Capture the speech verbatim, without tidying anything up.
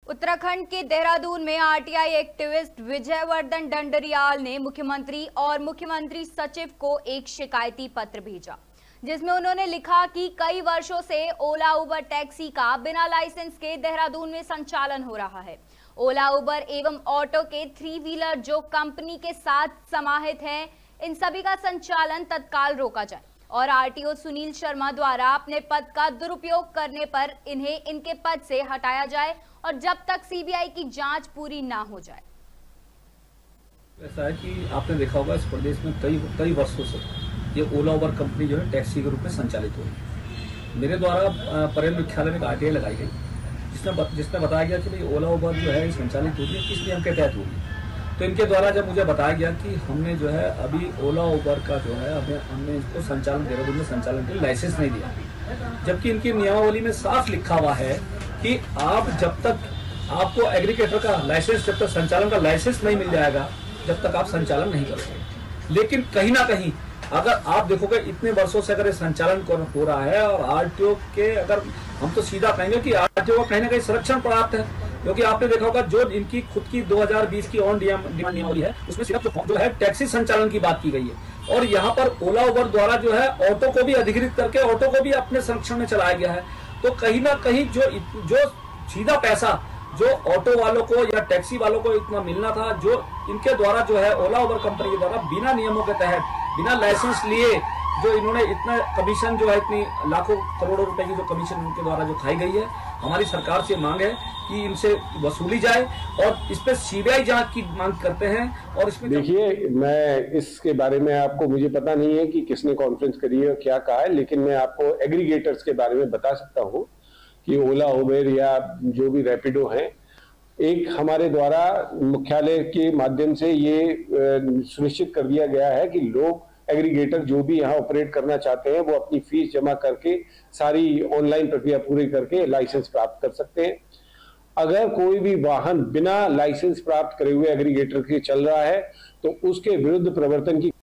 उत्तराखंड के देहरादून में RTI activist Vijayavardhan Dandriyal ने मुख्यमंत्री और मुख्यमंत्री सचिव को एक शिकायती पत्र भेजा, जिसमें उन्होंने लिखा कि कई वर्षों से ओला उबर टैक्सी का बिना लाइसेंस के देहरादून में संचालन हो रहा है। ओला उबर एवं ऑटो के थ्री व्हीलर जो कंपनी के साथ समाहित हैं, इन सभी का संचालन तत्काल रोका जाए और आरटीओ सुनील शर्मा द्वारा अपने पद का दुरुपयोग करने पर इन्हें इनके पद से हटाया जाए और जब तक सीबीआई की जांच पूरी ना हो जाए। ऐसा है कि आपने देखा होगा इस प्रदेश में कई कई वर्षों से ये ओला उबर कंपनी जो है टैक्सी के रूप में संचालित हो रही है। मेरे द्वारा परेल मुख्यालय में एक आरटीआई लगाई गई, जिसमें जिसमें बताया गया कि भाई ओला उबर जो है संचालित हो रही है, किस नियम के तहत हो रही है। तो इनके द्वारा जब मुझे बताया गया कि हमने जो है अभी ओला उबर का जो है हमें हमने इसको संचालन देहरादून में संचालन के लिए लाइसेंस नहीं दिया, जबकि इनकी नियमावली में साफ लिखा हुआ है कि आप जब तक आपको एग्रीगेटर का लाइसेंस, जब तक संचालन का लाइसेंस नहीं मिल जाएगा, जब तक आप संचालन नहीं करोगे। लेकिन कहीं ना कहीं अगर आप देखोगे इतने वर्षों से अगर ये संचालन हो रहा है और आरटीओ के, अगर हम तो सीधा कहेंगे कि आरटीओ को कहीं ना कहीं संरक्षण प्राप्त है, क्योंकि आपने देखा होगा जो इनकी खुद की दो हज़ार बीस की ऑन डिमांड नियमावली है, उसमें सिर्फ जो है टैक्सी संचालन की बात की गई है और यहाँ पर ओला उबर द्वारा जो है ऑटो को भी अधिकृत करके ऑटो को भी अपने संरक्षण में चलाया गया है। तो कहीं ना कहीं जो जो सीधा पैसा जो ऑटो वालों को या टैक्सी वालों को इतना मिलना था, जो इनके द्वारा जो है ओला उबर कंपनी के द्वारा बिना नियमों के तहत बिना लाइसेंस लिए जो इन्होंने इतना कमीशन जो है, इतनी लाखों करोड़ों रुपए की जो कमीशन उनके द्वारा जो खाई गई है, हमारी सरकार से मांग है कि इनसे वसूली जाए और इस पे सीबीआई जांच की मांग करते हैं। और इसमें देखिए, मैं इसके बारे में आपको, मुझे पता नहीं है कि किसने कॉन्फ्रेंस करी है और क्या कहा है, लेकिन मैं आपको एग्रीगेटर्स के बारे में बता सकता हूँ कि ओला उबर या जो भी रैपिडो हैं, एक हमारे द्वारा मुख्यालय के माध्यम से ये सुनिश्चित कर दिया गया है कि लोग एग्रीगेटर जो भी यहाँ ऑपरेट करना चाहते हैं वो अपनी फीस जमा करके सारी ऑनलाइन प्रक्रिया पूरी करके लाइसेंस प्राप्त कर सकते हैं। अगर कोई भी वाहन बिना लाइसेंस प्राप्त करे हुए एग्रीगेटर के चल रहा है तो उसके विरुद्ध प्रवर्तन की